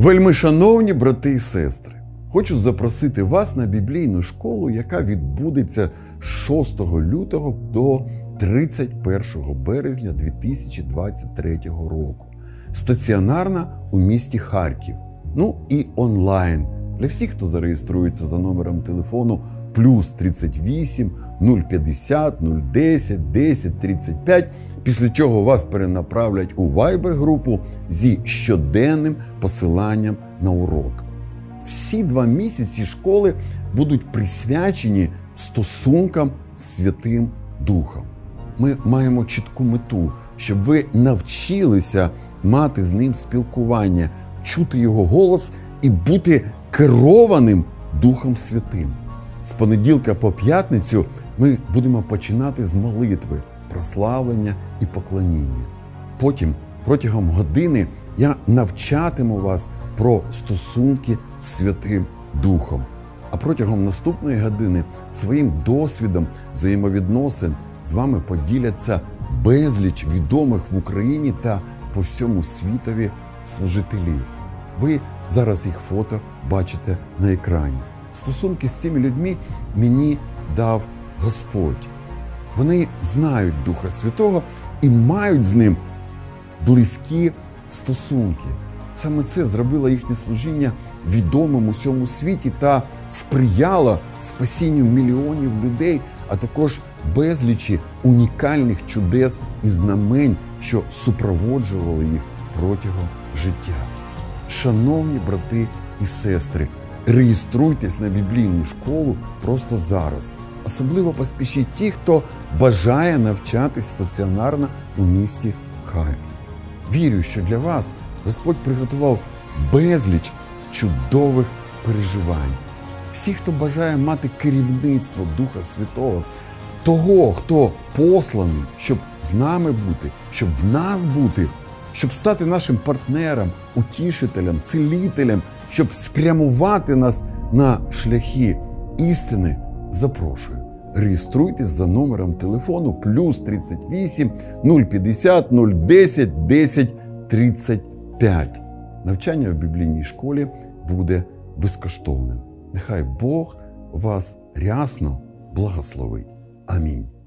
Вельмишановні брати і сестри, хочу запросити вас на біблійну школу, яка відбудеться з 6 лютого до 31 березня 2023 року. Стаціонарна у місті Харків. Ну і онлайн. Для всіх, хто зареєструється за номером телефону +38 050 010 10 35, після чого вас перенаправлять у Viber-групу зі щоденним посиланням на урок. Всі 2 місяці школи будуть присвячені стосункам з Святим Духом. Ми маємо чітку мету, щоб ви навчилися мати з ним спілкування, чути його голос і бути керованим Духом Святим. З понеділка по п'ятницю ми будемо починати з молитви, прославлення і поклоніння. Потім, протягом години, я навчатиму вас про стосунки з Святим Духом. А протягом наступної години своїм досвідом взаємовідносин з вами поділяться безліч відомих в Україні та по всьому світові служителів. Ви зараз їх фото бачите на екрані. Стосунки з цими людьми мені дав Господь. Вони знають Духа Святого і мають з ним близькі стосунки. Саме це зробило їхнє служіння відомим у всьому світі та сприяло спасінню мільйонів людей, а також безлічі унікальних чудес і знамень, що супроводжували їх протягом життя. Шановні брати і сестри, реєструйтесь на біблійну школу просто зараз. Особливо поспішіть ті, хто бажає навчатись стаціонарно у місті Харків. Вірю, що для вас Господь приготував безліч чудових переживань. Всі, хто бажає мати керівництво Духа Святого, того, хто посланий, щоб з нами бути, щоб в нас бути, щоб стати нашим партнером, утішителем, цілителем, щоб спрямувати нас на шляхи істини, запрошую. Реєструйтесь за номером телефону +38 050 010 10 35. Навчання в біблійній школі буде безкоштовним. Нехай Бог вас рясно благословить. Амінь.